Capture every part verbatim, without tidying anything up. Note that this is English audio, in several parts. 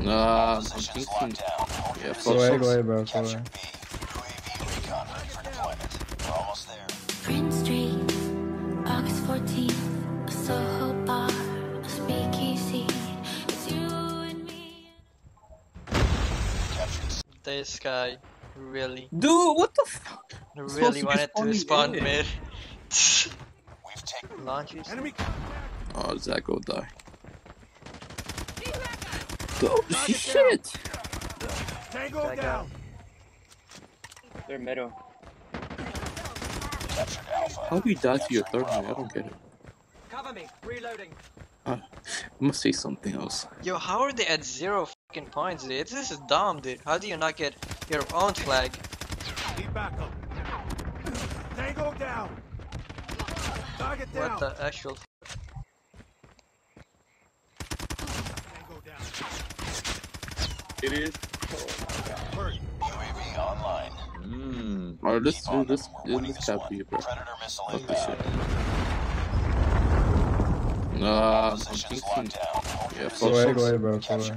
Nah, I'm thinking. Yeah, fuck. Go away, go away, bro. Go away. Prince Street, August fourteenth, a Soho bar, a speakeasy. It's you and me. This guy really, Dude, what the fuck? really wanted to spawn in. mid. Launches. Oh, Zach go die. Go, shit! Tango down. They're middle. How do you die to your third man? I don't get it. Cover me. Reloading. Uh, I must say something else. Yo, how are they at zero fucking points, dude? This is dumb, dude. How do you not get your own flag? Need backup. Tango down. Target down. What the actual? Tango down. It is. Hurry. U A V online. Mmm. Oh, this dude, this this cap here, bro. Fuck this shit. Nah, I'm thinking. Yeah, fuck. Go away, go away, bro. Go away.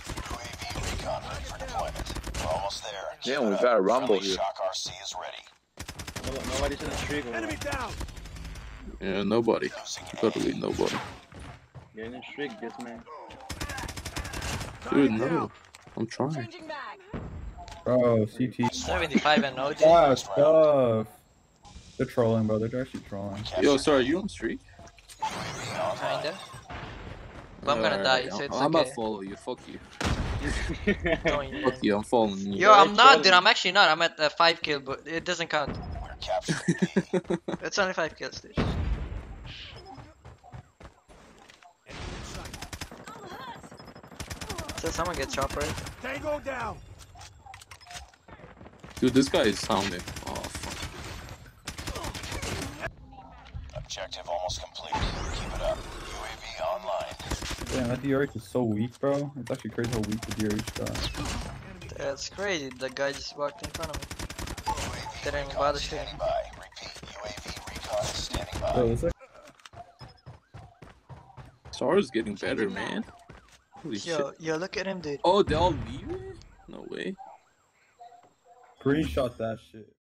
Yeah, we got a rumble here. Nobody's in the street. Enemy down. Yeah, nobody. Literally nobody. You're in the streak, this man. Dude, no. I'm trying. Bro, C T. seventy-five and no, dude. Ah, stuff. They're trolling, bro. They're actually trolling. Yo, sorry, you on streak? Kinda. But I'm gonna die, so it's I'm okay. not follow you. Fuck you. Don't even- Fuck you. I'm following you. Yo, I'm not, dude. I'm actually not. I'm at uh, five kill, but it doesn't count. It's only five kills, dude. So someone gets chopper. Tango down. Dude, this guy is sounding. Oh fuck. Objective almost complete. Keep it up. U A V online. Damn, that D R H is so weak, bro. It's actually crazy how weak the D R H got. That's crazy. The guy just walked in front of me. Didn't even bother shooting. Bro, it's like Sar's getting better, man. Holy Yo, shit. yo, look at him, dude. Oh, they all leave it? No way. screenshot that shit.